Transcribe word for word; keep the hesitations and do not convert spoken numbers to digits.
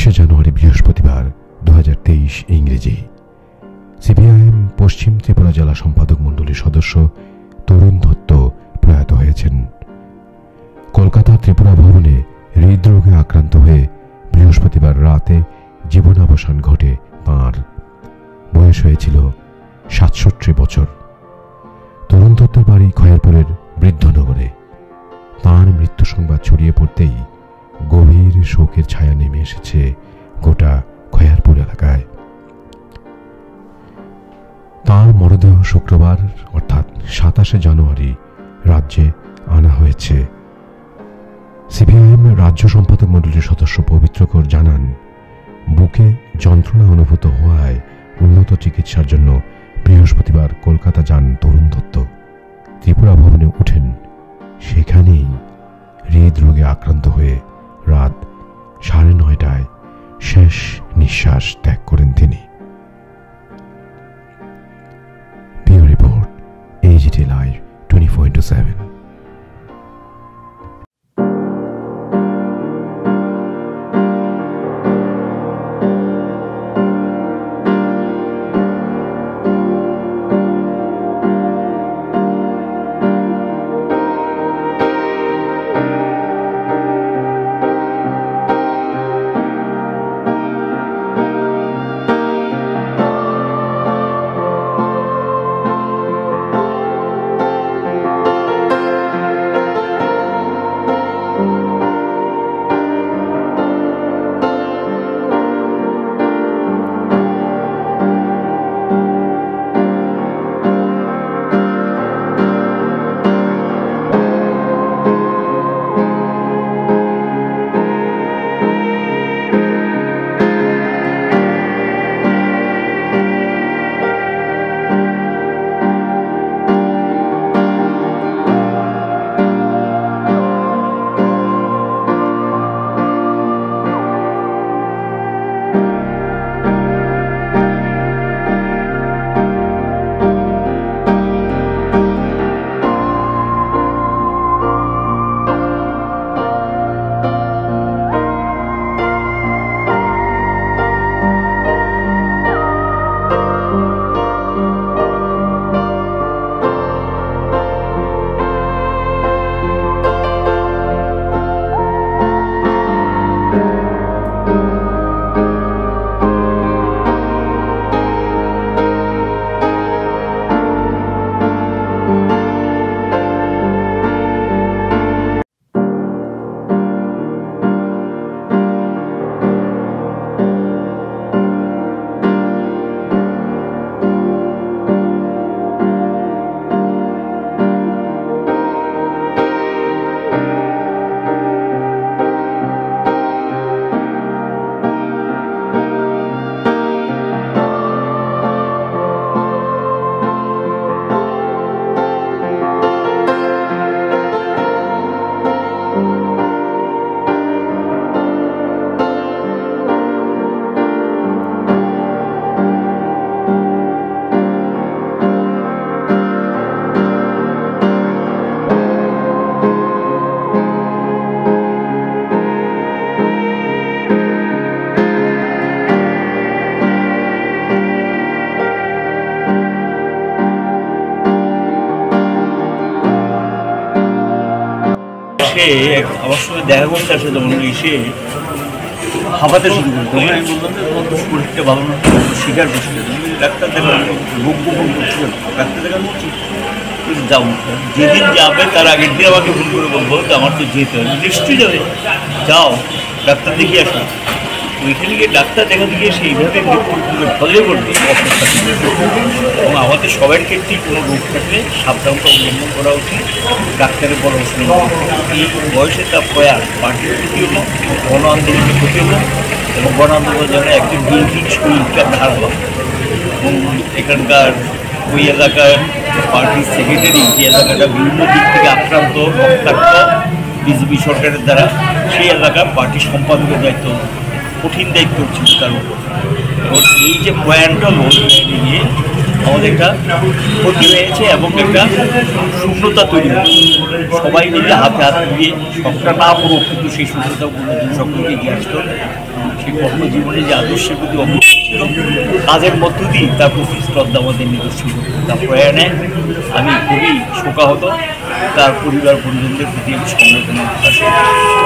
বিশে জানুয়ারি বৃহস্পতিবার দু হাজার তেইশ ইংরেজি। সিপিআইএম পশ্চিম ত্রিপুরা জেলা সম্পাদক মণ্ডলীর সদস্য তরুণ দত্ত প্রয়াত হয়েছেন। কলকাতা ত্রিপুরা ভবনে হৃদরোগে আক্রান্ত হয়ে বৃহস্পতিবার রাতে জীবনাবসান ঘটে তাঁর। বয়স হয়েছিল সাতষট্টি বছর। তরুণ দত্তের বাড়ি খয়েরপুরের বৃদ্ধনগরে। তাঁর মৃত্যু সংবাদ ছড়িয়ে পড়তেই গভীর শোকের ছায়া নেমে এসেছে গোটা খয়েরপুর এলাকায়। তাঁর মরদেহ শুক্রবার অর্থাৎ সাতাশে জানুয়ারি রাজ্যে আনা হয়েছে। সিপিআইএম রাজ্য সম্পাদক মণ্ডলীর সদস্য পবিত্রকর জানান, বুকে যন্ত্রণা অনুভূত হওয়ায় উন্নত চিকিৎসার জন্য বৃহস্পতিবার কলকাতা যান তরুণ দত্ত। ত্রিপুরা ভবনে উঠেন, সেখানেই হৃদরোগে আক্রান্ত হয়ে রাত সাড়ে নয়টায় শেষ নিঃশ্বাস ত্যাগ করেন তিনি। Bureau report, AGT live twenty four into seven. আমার সঙ্গে দেখা করতে আসে, তখন এসে হাঁপাতে শুরু করি। তখন আমি বললাম যে তোমার তো শরীরটা ভালো না, স্বীকার করছিল। ডাক্তার দেখান রোগ গোপন করছিল, ডাক্তার দেখান বলছি যাও। যেদিন যাবে তার আগের দিন আমাকে ফোন করে বলবো যে আমার তো যেতে হবে। নিশ্চয়ই যাবে, যাও ডাক্তার দেখিয়ে আসো। ওইখানে গিয়ে ডাক্তার দেখাতে গিয়ে সেইভাবে ফলে করবে এবং আমাদের সবার ক্ষেত্রেই কোনো রোগ থাকলে সাবধানতা অবলম্বন করা উচিত, ডাক্তারের পরামর্শ নেওয়া। এই বয়সে তা প্রয়াস পার্টির ক্ষতি হলো, গণ আন্দোলনের ক্ষতি হলো এবং গণ আন্দোলন যেন একজন দৈহিক শরীরটা ধার হয়। এবং এখানকার ওই এলাকার পার্টির সেক্রেটারি যে এলাকাটা বিভিন্ন দিক থেকে আক্রান্ত রক্তাক্ত বিজেপি সরকারের দ্বারা, সেই এলাকার পার্টির সম্পাদকের দায়িত্ব, কঠিন দায়িত্ব ছিল তার উপর। এবং এই যে প্রয়াণটা হলো, নিয়ে আমাদের একটা ক্ষতি হয়েছে এবং একটা শূন্যতা তৈরি হয়েছে। সবাই মিলে হাতে হাত দিয়ে সবটা না করুক, কিন্তু সেই শূন্যতা সকলকে এগিয়ে আসতে হবে। সেই কর্মজীবনে যে আদর্শের প্রতি অবস্থা ছিল, কাজের মধ্য দিয়ে তার প্রতি শ্রদ্ধা আমাদের নিজস্ব তার প্রয়াণে আমি খুবই শোকাহত। তার পরিবার পরিজনদের প্রতি আমি সমবেদনা প্রকাশ করি।